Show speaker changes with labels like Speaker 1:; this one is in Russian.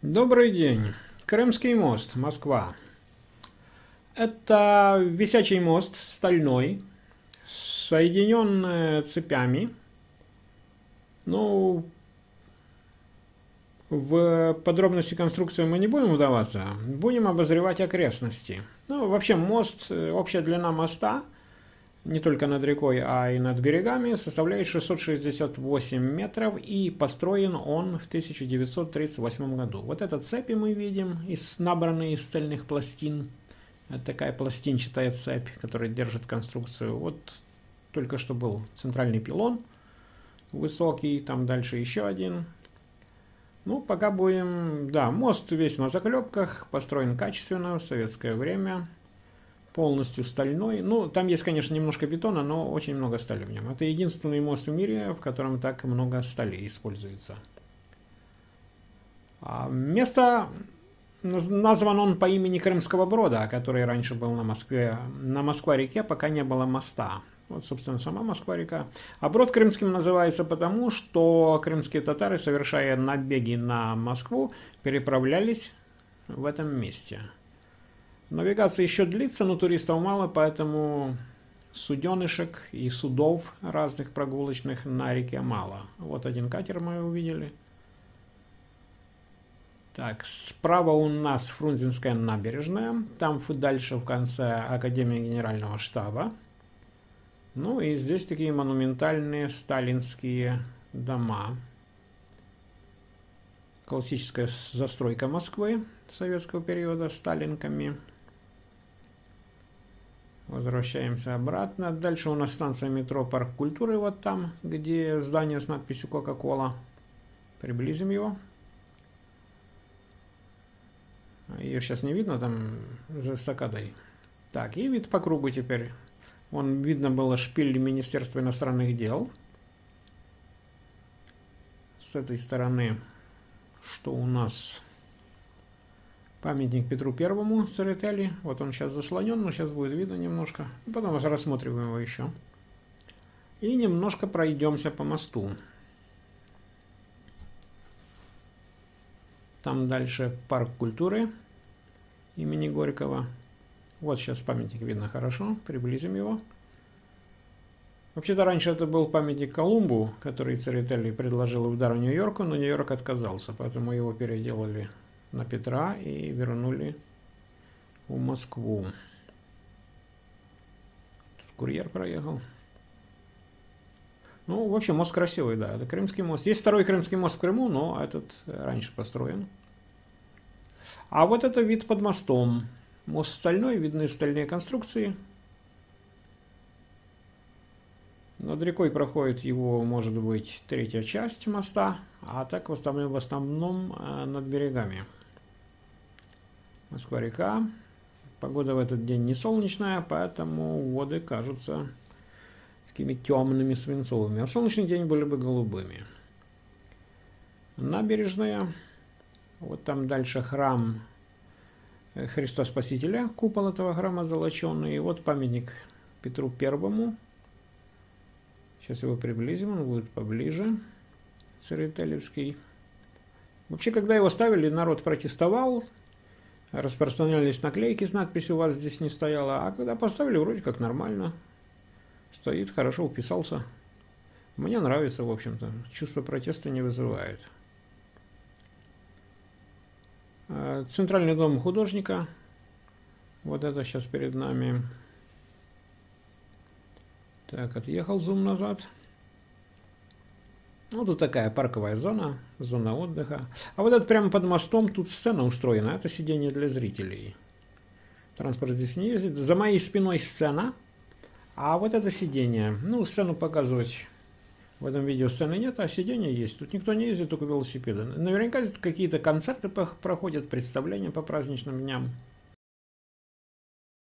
Speaker 1: Добрый день. Крымский мост, Москва. Это висячий мост стальной, соединенный цепями. Ну, в подробности конструкции мы не будем вдаваться, будем обозревать окрестности. Ну, вообще мост, общая длина моста, не только над рекой, а и над берегами, составляет 668 метров, и построен он в 1938 году. Вот это цепи мы видим, набранные из стальных пластин. Это такая пластинчатая цепь, которая держит конструкцию. Вот только что был центральный пилон высокий, там дальше еще один. Ну, пока будем... Да, мост весь на заклепках, построен качественно в советское время. Полностью стальной. Ну, там есть, конечно, немножко бетона, но очень много стали в нем. Это единственный мост в мире, в котором так много стали используется. Место назван он по имени Крымского Брода, который раньше был на Москва-реке, пока не было моста. Вот, собственно, сама Москва-река. А брод крымским называется потому, что крымские татары, совершая набеги на Москву, переправлялись в этом месте. Навигация еще длится, но туристов мало, поэтому суденышек и судов разных прогулочных на реке мало. Вот один катер мы увидели. Так, справа у нас Фрунзенская набережная, там дальше в конце Академия Генерального штаба. Ну и здесь такие монументальные сталинские дома. Классическая застройка Москвы советского периода с сталинками. Возвращаемся обратно. Дальше у нас станция метро Парк культуры, вот там, где здание с надписью Кока-Кола. Приблизим его. Ее сейчас не видно, там за эстакадой. Так, и вид по кругу теперь. Вон видно было шпиль Министерства иностранных дел. С этой стороны, что у нас... Памятник Петру Первому Церетели. Вот он сейчас заслонен, но сейчас будет видно немножко. Потом рассмотрим его еще. И немножко пройдемся по мосту. Там дальше парк культуры имени Горького. Вот сейчас памятник видно хорошо. Приблизим его. Вообще-то раньше это был памятник Колумбу, который Церетели предложил удар Нью-Йорку, но Нью-Йорк отказался, поэтому его переделали на Петра и вернули в Москву. Тут курьер проехал. Ну, в общем, мост красивый, да. Это Крымский мост. Есть второй Крымский мост в Крыму, но этот раньше построен. А вот это вид под мостом. Мост стальной, видны стальные конструкции. Над рекой проходит его, может быть, третья часть моста, а так в основном над берегами. Москва-река. Погода в этот день не солнечная, поэтому воды кажутся такими темными, свинцовыми. А в солнечный день были бы голубыми. Набережная. Вот там дальше храм Христа Спасителя. Купол этого храма золоченый. И вот памятник Петру Первому. Сейчас его приблизим, он будет поближе. Церетелевский. Вообще, когда его ставили, народ протестовал. Распространялись наклейки с надписью «У вас здесь не стояло». А когда поставили, вроде как нормально. Стоит, хорошо уписался. Мне нравится, в общем-то. Чувство протеста не вызывает. Центральный дом художника. Вот это сейчас перед нами. Так, отъехал зум назад. Ну, тут такая парковая зона, зона отдыха. А вот это прямо под мостом, тут сцена устроена. Это сиденье для зрителей. Транспорт здесь не ездит. За моей спиной сцена. А вот это сиденье. Ну, сцену показывать в этом видео сцены нет, а сиденье есть. Тут никто не ездит, только велосипеды. Наверняка какие-то концерты проходят, представления по праздничным дням.